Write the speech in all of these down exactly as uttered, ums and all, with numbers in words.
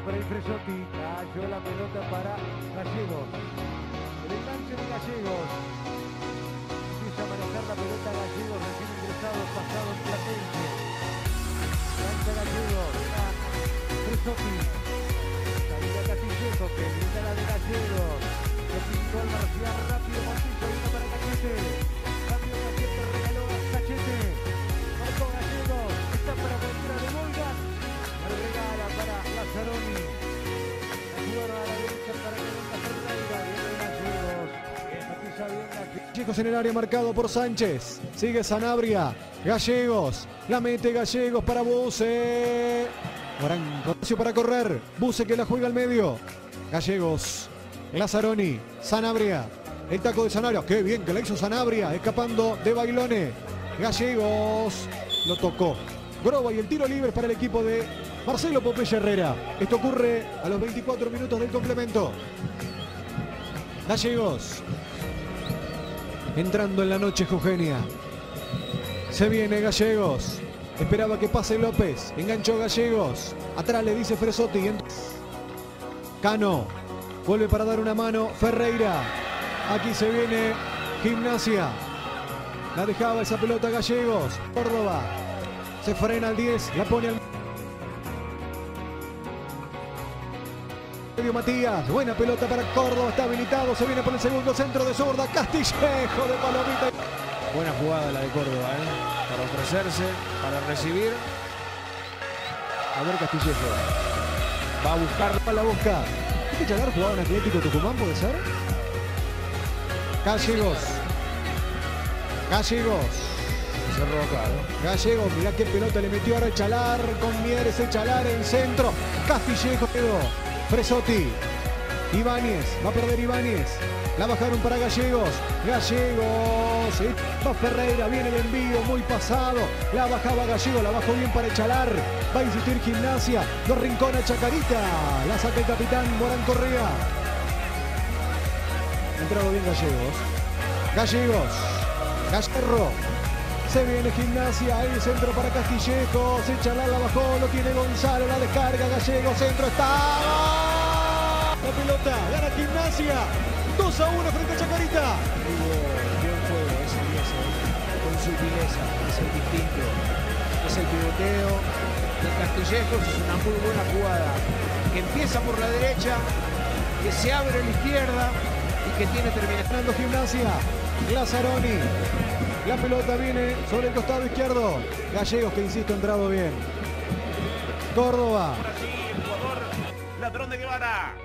para el Fresotti. Cayó la pelota para Gallegos. El enganche de Gallegos. Empieza a manejar la pelota Gallegos, recién ingresado, pasado en Platense. Lanza Gallegos. Fresotti. Salida Castillejo, que brinda la de Gallegos. Se pintó al Marcial rápido, Montillo, vino para Cachete. Cambio Cachete, regaló a Cachete. Marcó Gallegos. Está para cualquiera de Volgas. La regala para Lazzaroni. La jugaron a la derecha para que venga Ferreira. Viene Gallegos. La pisa bien Gallegos. Gallegos en el área marcado por Sánchez. Sigue Sanabria. Gallegos. La mete Gallegos para Buse. Morán, espacio para correr. Buse que la juega al medio. Gallegos. Lazzaroni. Sanabria. El taco de Sanabria. Qué bien que la hizo Sanabria. Escapando de Bailone. Gallegos. Lo tocó. Groba y el tiro libre para el equipo de Marcelo Popeye Herrera. Esto ocurre a los veinticuatro minutos del complemento. Gallegos. Entrando en la noche Eugenia. Se viene Gallegos. Esperaba que pase López. Enganchó Gallegos. Atrás le dice Fresotti. Cano. Vuelve para dar una mano Ferreira. Aquí se viene Gimnasia. La dejaba esa pelota Gallegos. Córdoba. Se frena al diez. La pone al medio Matías. Buena pelota para Córdoba. Está habilitado. Se viene por el segundo centro de zurda. Castillejo de Palomita. Buena jugada la de Córdoba, ¿eh? Para ofrecerse, para recibir. A ver Castillejo. Va a buscar. La busca. ¿Este Chalar jugaba en Atlético Tucumán, puede ser? Gallegos. Gallegos. Cerró acá, ¿no? Gallegos, mirá qué pelota le metió ahora el Chalar. Con Mieres el Chalar en centro. Castillejo quedó. Fresotti. Ibáñez. Va a perder Ibáñez. La bajaron para Gallegos. Gallegos. ¿Sí? Va Ferreira. Viene el envío muy pasado. La bajaba Gallegos. La bajó bien para el Chalar. Va a insistir Gimnasia. Lo rincona Chacarita. La saca el capitán Morán Correa. Ha entrado bien Gallegos. Gallegos. Gallerro. Se viene Gimnasia. Ahí el centro para Castillejo. Se Chalar la bajó. Lo tiene Gonzalo. La descarga. Gallegos. Centro. Está. La pelota. Gana Gimnasia. dos a uno frente a Chacarita. Buen juego, ese diez, con sutileza, es el distinto. Es el pivoteo de Castillejos, es una muy buena jugada. Que empieza por la derecha, que se abre a la izquierda y que tiene terminación. Gimnasia. Lazzaroni. La pelota viene sobre el costado izquierdo. Gallegos, que insisto, ha entrado bien. Córdoba. Ahora sí, el jugador Ladrón de Guevara.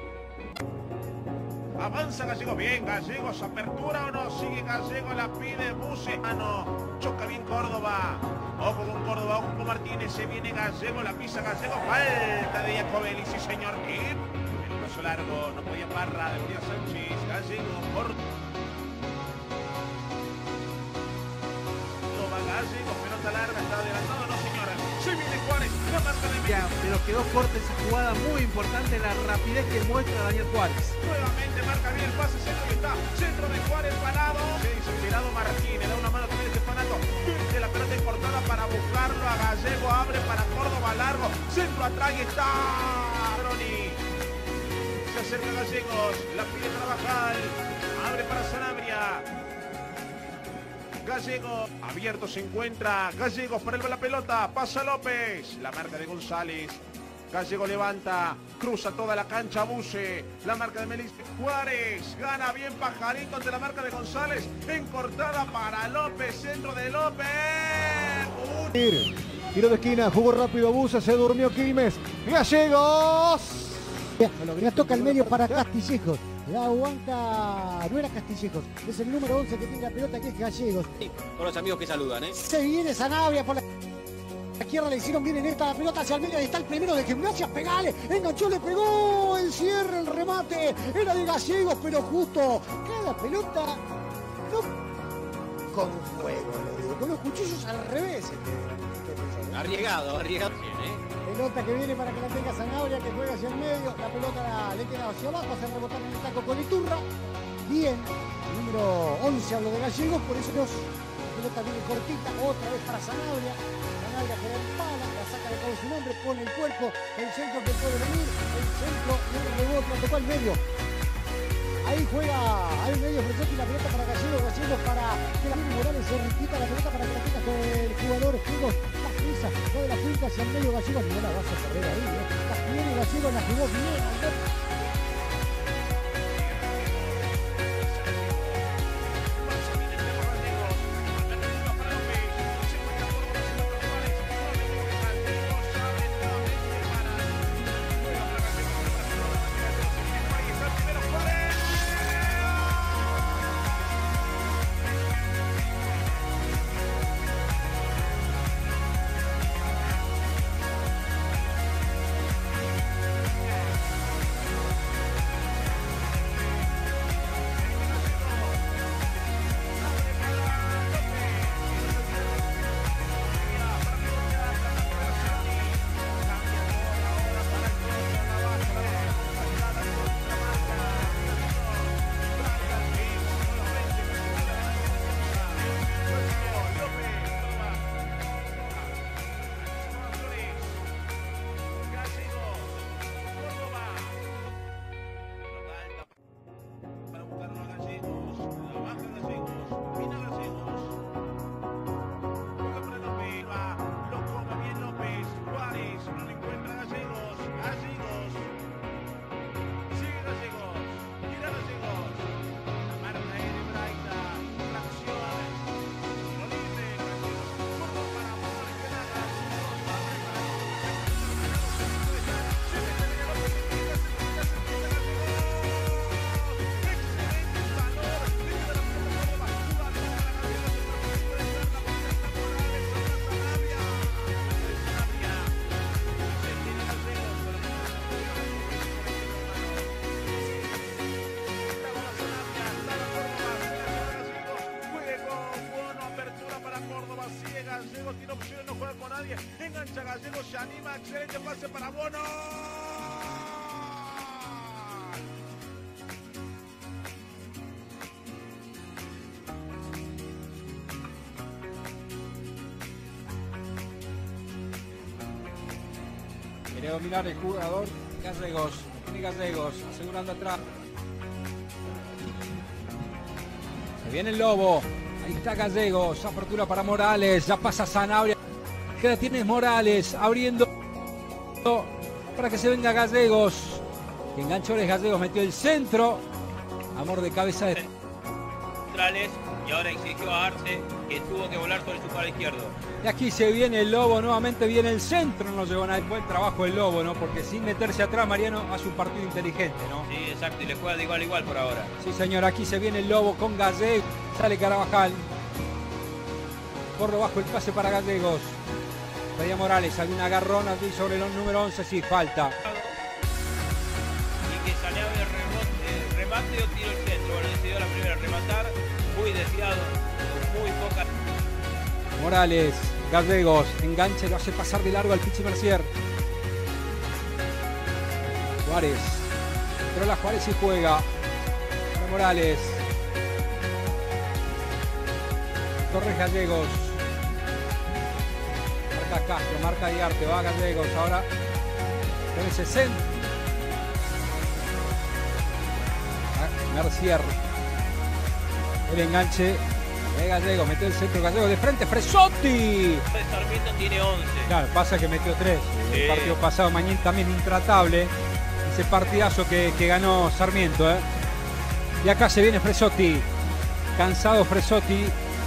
Avanza Gallegos, bien, Gallegos, apertura o no, sigue Gallegos, la pide Buse, ah no, choca bien Córdoba, ojo con Córdoba, ojo con Martínez, se viene Gallegos, la pisa Gallegos, falta de Jacobelli, sí señor, Kim, el paso largo, no podía Parra, debería Sánchez, Gallegos, Córdoba, Gallegos, pelota larga, está adelantado, no señora, se viene Juárez, la marca de Ya, pero quedó corta esa jugada muy importante, la rapidez que muestra Daniel Juárez. Nuevamente marca bien el pase, centro y está, centro de Juárez parado. Se desesperado Martínez, da una mano también este fanato. De la pelota importada para buscarlo a Gallego, abre para Córdoba largo, centro atrás y está. Broni. Se acerca Gallegos, la pide Carvajal, abre para Sanabria. Gallegos, abierto se encuentra, Gallegos para el, la pelota, pasa López, la marca de González, Gallego levanta, cruza toda la cancha Buse, la marca de Melis Juárez, gana bien Pajarito ante la marca de González, encortada para López, centro de López. Uh. Tiro de esquina, jugó rápido Buse, se durmió Quilmes, Gallegos. La toca al medio para Castillejos. La aguanta, no era Castillejos, es el número once que tiene la pelota, que es Gallegos. Con los amigos que saludan, ¿eh? Se viene Sanabria por la izquierda, le hicieron bien en esta, la pelota hacia el medio, ahí está el primero de Gimnasia, pegale, enganchó, le pegó, el cierre, el remate, era de Gallegos, pero justo, cada pelota, no, con fuego, le digo, con los cuchillos al revés. Arriesgado, arriesgado. ¿eh? Pelota que viene para que la tenga Sanabria, que juega hacia el medio, la pelota la, le queda hacia abajo, hace rebotar en el taco con Iturra. Bien, número once hablo de Gallegos, por eso nos, la pelota viene cortita, otra vez para Sanabria. Sanabria que la empala, la saca de todo su nombre, pone el cuerpo, el centro que puede venir, el centro y el rebote, la tocó al medio. Ahí juega, ahí en medio Fresotti, la pelota para Gallegos, Gallegos para que la Jimmy Morales se repita la pelota para que la quita con el jugador Gallegos, la prisa, toda la finca hacia el medio Gallegos, no la vas a perder ahí, ¿eh? La tiene Gallegos, la jugó bien, ¿no? Gallegos tiene opciones, no juega con nadie. Engancha Gallegos, se anima, excelente pase para Bono. Quiere dominar el jugador Gallegos. Tiene Gallegos asegurando atrás. Se viene el Lobo. Ahí está Gallegos. Apertura para Morales. Ya pasa Sanabria. Que la tiene Morales. Abriendo para que se venga Gallegos. Que enganchó es Gallegos. Metió el centro. Amor de cabeza de centrales. Y ahora exigió a Arce que tuvo que volar sobre su palo izquierdo. Y aquí se viene el Lobo, nuevamente viene el centro, no llegó nada. Buen trabajo el Lobo, ¿no? Porque sin meterse atrás, Mariano hace un partido inteligente, ¿no? Sí, exacto, y le juega de igual a igual por ahora. Sí, señor, aquí se viene el Lobo con Gallegos. Sale Carabajal. Por lo bajo el pase para Gallegos. Pedía Morales, alguna agarrona aquí sobre el número once, sí, falta. Y que salió el rebote, remate o tiro el centro. Bueno, decidió la primera rematar. Muy desviado, muy poca. Morales, Gallegos, enganche, lo hace pasar de largo al Pichi Mercier. Juárez, controla Juárez y juega. Para Morales. Torres Gallegos. Marca Castro, marca Diarte, va Gallegos, ahora con ese centro. Mercier. El enganche de Gallegos, metió el centro Gallegos de frente, Fresotti. Sarmiento tiene once. Claro, pasa que metió tres. Sí. El partido pasado, Mañín también intratable. Ese partidazo que, que ganó Sarmiento. ¿eh? Y acá se viene Fresotti. Cansado Fresotti.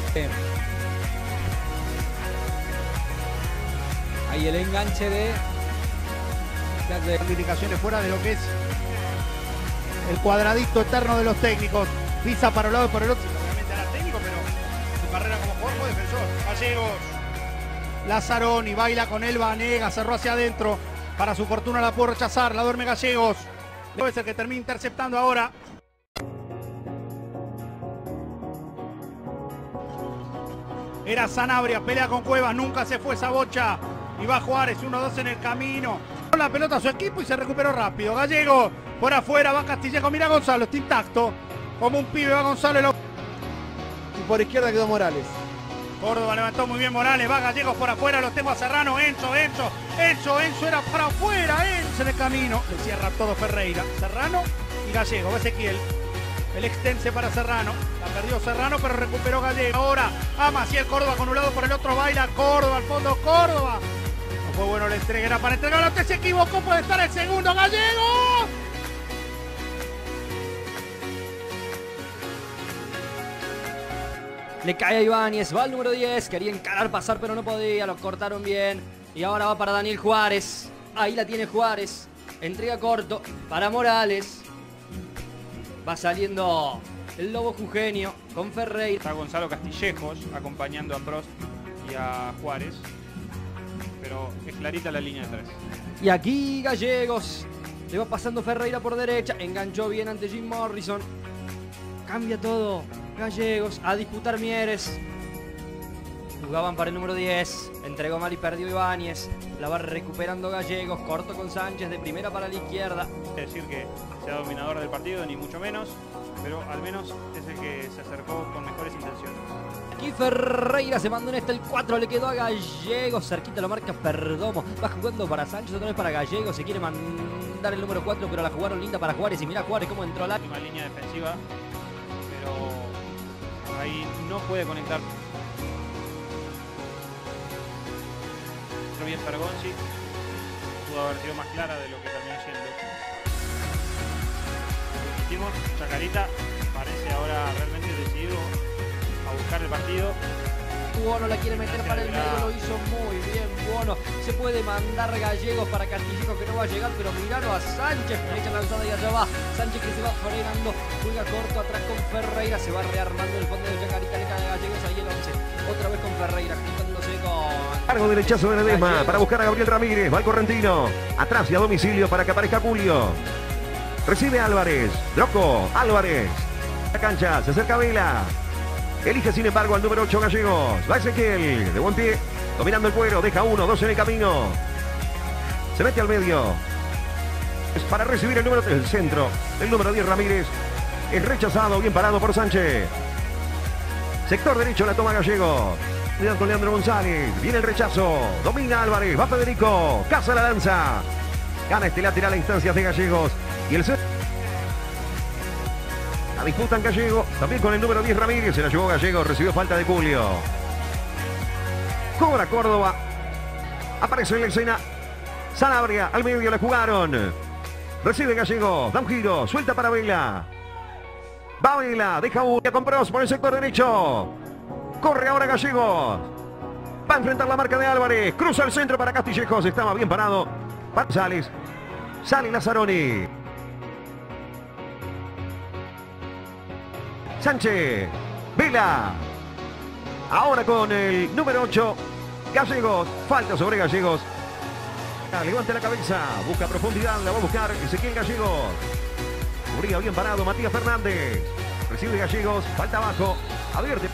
Ahí el enganche de... de indicaciones fuera de lo que es el cuadradito eterno de los técnicos. Pisa para un lado y por el otro. Obviamente era técnico, pero su carrera como jugador fue defensor. Gallegos. Lazzaroni baila con él, Vanega, cerró hacia adentro. Para su fortuna la puede rechazar, la duerme Gallegos. Debe ser que termina interceptando ahora. Era Sanabria, pelea con Cuevas, nunca se fue esa bocha. Y va Juárez, uno dos en el camino. Con la pelota a su equipo y se recuperó rápido. Gallegos, por afuera, va Castillejo. Mira Gonzalo, está intacto. Como un pibe va Gonzalo. Y por izquierda quedó Morales. Córdoba levantó muy bien Morales, va Gallegos por afuera, lo tengo a Serrano, Enzo, Enzo, Enzo, Enzo era para afuera, Enzo en el camino, le cierra todo Ferreira, Serrano y Gallegos, Ezequiel, el extense para Serrano, la perdió Serrano pero recuperó Gallegos, ahora a Maciel, Córdoba con un lado por el otro, baila Córdoba al fondo, Córdoba, no fue bueno la entrega, era para entregarlo, usted se equivocó, puede estar el segundo, Gallegos. Le cae a Ibáñez, va al número diez, quería encarar, pasar, pero no podía, lo cortaron bien. Y ahora va para Daniel Juárez, ahí la tiene Juárez, entrega corto para Morales. Va saliendo el Lobo Jujeño con Ferreira. Está Gonzalo Castillejos acompañando a Prost y a Juárez, pero es clarita la línea de tres. Y aquí Gallegos, le va pasando Ferreira por derecha, enganchó bien ante Jim Morrison. Cambia todo. Gallegos a disputar Mieres. Jugaban para el número diez. Entregó mal y perdió Ibáñez. La va recuperando Gallegos. Corto con Sánchez de primera para la izquierda. Es decir que sea dominador del partido, ni mucho menos. Pero al menos es el que se acercó con mejores intenciones. Aquí Ferreira se mandó en este el cuatro. Le quedó a Gallegos. Cerquita lo marca Perdomo. Va jugando para Sánchez. Otra vez para Gallegos. Se quiere mandar el número cuatro. Pero la jugaron linda para Juárez. Y mira Juárez cómo entró la última línea defensiva. Pero ahí no puede conectar bien Pergonzi, pudo haber sido más clara de lo que terminó siendo. Hicimos, Chacarita parece ahora realmente decidido a buscar el partido. Buono la quiere meter para el medio, lo hizo muy bien Buono. Se puede mandar Gallegos para Castillejos que no va a llegar, pero miralo a Sánchez, derecha lanzada y allá va. Sánchez que se va frenando, juega corto atrás con Ferreira, se va rearmando el fondo de Chacarita, le cae a Gallegos ahí el once. Otra vez con Ferreira, juntándose con... Cargo derechazo de Ledesma para buscar a Gabriel Ramírez, va el correntino. Atrás y a domicilio para que aparezca Julio. Recibe Álvarez, Droco, Álvarez. La cancha, se acerca Vela. Elige sin embargo al número ocho Gallegos. Va Ezequiel, de buen pie, dominando el cuero, deja uno, dos en el camino. Se mete al medio. Es para recibir el número del centro. El número diez Ramírez. Es rechazado, bien parado por Sánchez. Sector derecho la toma Gallegos. Cuidado con Leandro González. Viene el rechazo. Domina Álvarez. Va Federico. Caza la danza. Gana este lateral a instancias de Gallegos. Y el centro. La disputan Gallego, también con el número diez Ramírez, se la llevó Gallego, recibió falta de Julio. Cobra Córdoba, aparece en la escena, Sanabria, al medio la jugaron. Recibe Gallego, da un giro, suelta para Vela. Va Vela, deja una con Prost por el sector derecho. Corre ahora Gallego. Va a enfrentar la marca de Álvarez, cruza el centro para Castillejos, estaba bien parado. Para Sales, sale Lazzaroni. Sánchez, Vela, ahora con el número ocho, Gallegos, falta sobre Gallegos, levanta la cabeza, busca profundidad, la va a buscar Ezequiel Gallegos, cubría bien parado Matías Fernández, recibe Gallegos, falta abajo, advierte.